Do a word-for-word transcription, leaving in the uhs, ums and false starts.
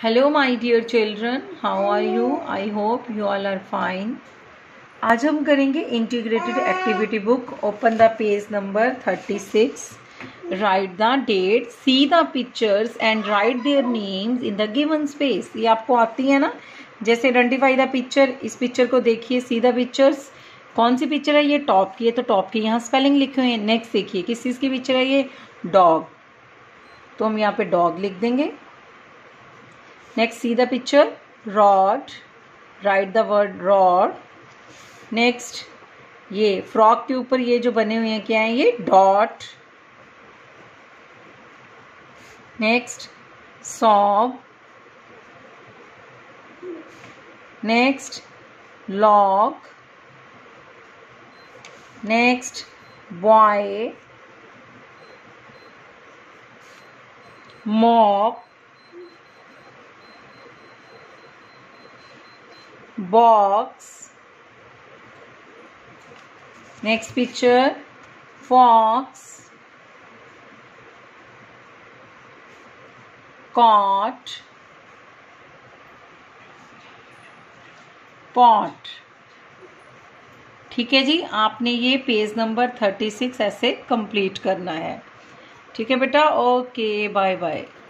Hello my dear children, how are you? I hope you all are fine. आज हम करेंगे integrated activity book. Open the page number thirty six. Write the date, see the pictures and write their names in the given space. ये आपको आती है ना. जैसे identify the picture, इस पिक्चर को देखिए, सी द पिक्चर्स. कौन सी पिक्चर है? ये टॉप की है, तो टॉप की यहाँ स्पेलिंग लिखे हुए हैं. नेक्स्ट देखिए किस चीज़ की पिक्चर है? ये डॉग, तो हम यहाँ पे डॉग लिख देंगे. Next, see the picture, rod. Write the word rod. Next, ये फ्रॉक के ऊपर ये जो बने हुए हैं क्या है? ये dot. Next, sob. Next, log. Next, boy. Mop. box. Next picture, fox. Cot. pot. ठीक है जी, आपने ये पेज नंबर थर्टी सिक्स ऐसे कंप्लीट करना है. ठीक है बेटा, ओके, बाय बाय.